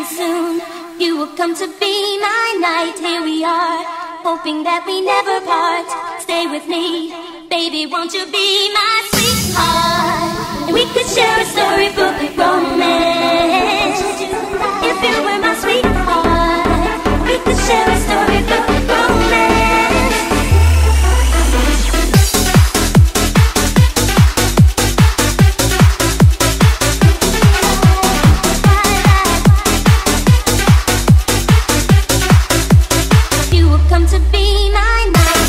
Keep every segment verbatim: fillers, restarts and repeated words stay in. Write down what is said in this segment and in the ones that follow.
soon you will come to be my knight. Here we are, hoping that we never part. Stay with me, baby, won't you be my sweetheart? And we could share a storybook romance. If you were my sweetheart, we could share a storybook romance. To be my knight.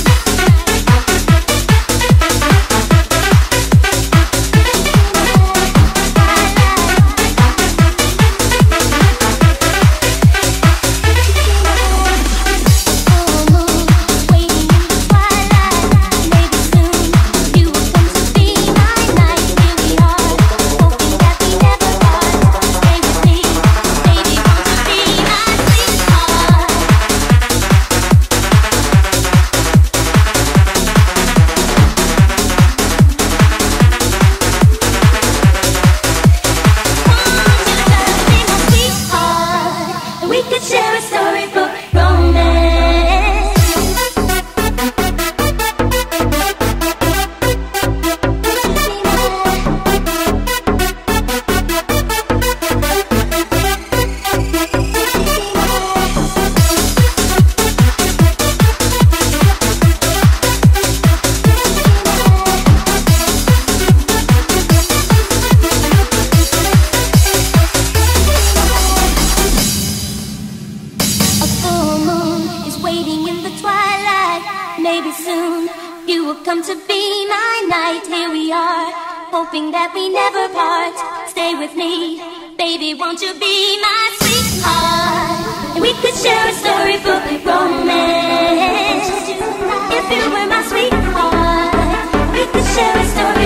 Maybe soon you will come to be my knight. Here we are, hoping that we never part. Stay with me, baby, won't you be my sweetheart? And we could share a storybook romance. If you were my sweetheart, we could share a story.